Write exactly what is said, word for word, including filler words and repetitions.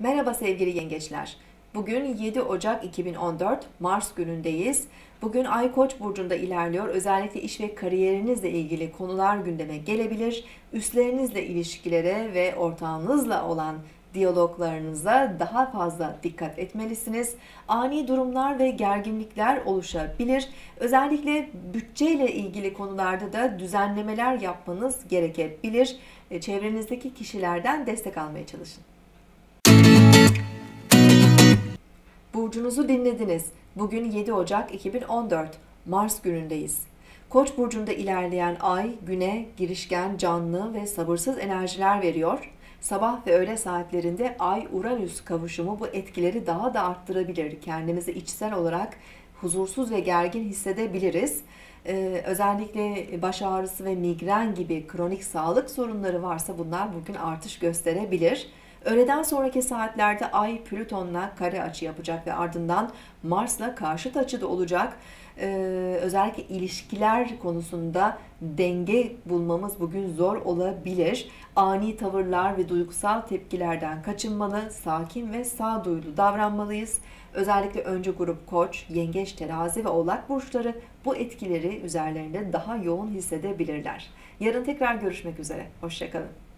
Merhaba sevgili yengeçler. Bugün yedi Ocak iki bin on dört Mars günündeyiz. Bugün Ay Koç burcunda ilerliyor. Özellikle iş ve kariyerinizle ilgili konular gündeme gelebilir. Üstlerinizle ilişkilere ve ortağınızla olan diyaloglarınıza daha fazla dikkat etmelisiniz. Ani durumlar ve gerginlikler oluşabilir. Özellikle bütçeyle ilgili konularda da düzenlemeler yapmanız gerekebilir. Çevrenizdeki kişilerden destek almaya çalışın. Burcunuzu dinlediniz. Bugün yedi Ocak iki bin on dört Mars günündeyiz. Koç burcunda ilerleyen ay güne girişken, canlı ve sabırsız enerjiler veriyor. Sabah ve öğle saatlerinde Ay-Uranüs kavuşumu bu etkileri daha da arttırabilir. Kendimizi içsel olarak huzursuz ve gergin hissedebiliriz. Ee, özellikle baş ağrısı ve migren gibi kronik sağlık sorunları varsa bunlar bugün artış gösterebilir. Öğleden sonraki saatlerde Ay Plüton'la kare açı yapacak ve ardından Mars'la karşıt açıda olacak. Ee, özellikle ilişkiler konusunda denge bulmamız bugün zor olabilir. Ani tavırlar ve duygusal tepkilerden kaçınmalı, sakin ve sağduyulu davranmalıyız. Özellikle önce grup Koç, Yengeç, Terazi ve Oğlak burçları bu etkileri üzerlerinde daha yoğun hissedebilirler. Yarın tekrar görüşmek üzere. Hoşça kalın.